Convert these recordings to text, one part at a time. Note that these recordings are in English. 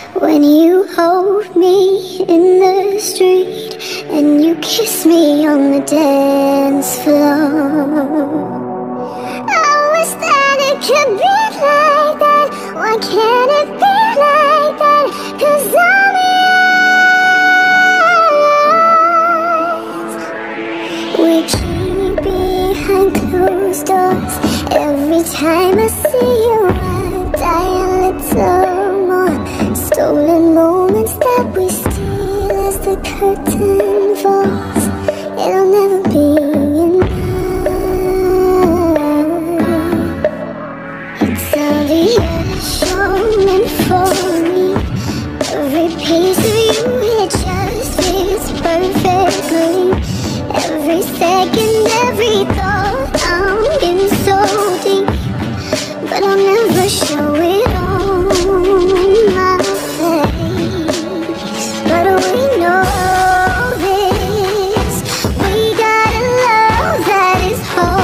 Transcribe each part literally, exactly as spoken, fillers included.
When you hold me in the street and you kiss me on the dance floor. I wish that it could be like that. Why can't it be like that? 'Cause I'm yours. We keep behind closed doors. Every time I see you I die a little more. Stolen moments that we steal as the curtain falls. It'll never be enough. It's all the showing for me. Every piece of you, it just fits perfectly. Every second, every thought, I'm in so deep. But I'll never show it on my face. But we know this. We got a love that is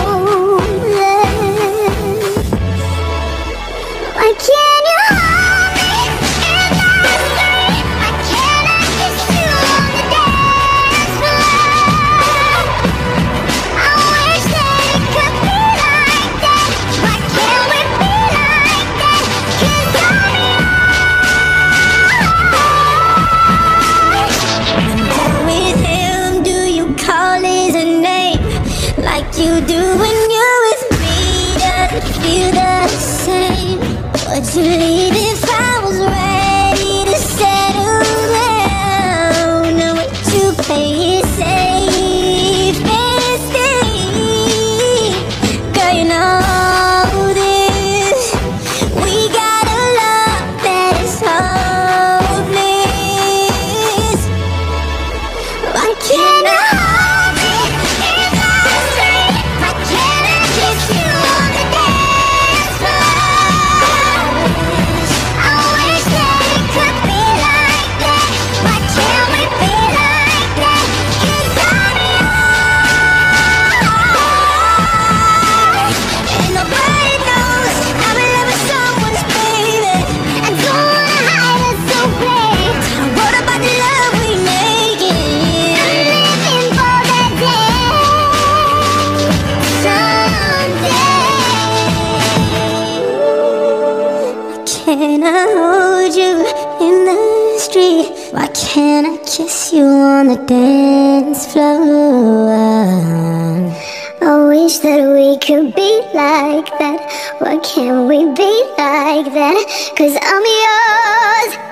hopeless. Why can't you hold me in the street? Why can't I kiss you on the dance floor? I wish that it could be like that. Why can't we be like that? 'Cause I'm yours. When you're with him, do you call his name like you do when you're with me? Does it feel the same? Would you leave if I was ready to settle down? Or would you play it safe and stay? Girl, you know this. We got a love that is hopeless. Why can't I hold me in the street? Why can't I kiss you on the dance floor? I wish that it could be like that. Why can't we be like that? 'Cause I'm yours. And nobody knows I'm in love with someone's baby. I don't wanna hide it so bad. What about the love we make it? I'm living for that day someday. Why can't I hold you in the street? Why can't I kiss you on the dance floor? I wish that we could be like that. Why can't we be like that? 'Cause I'm yours.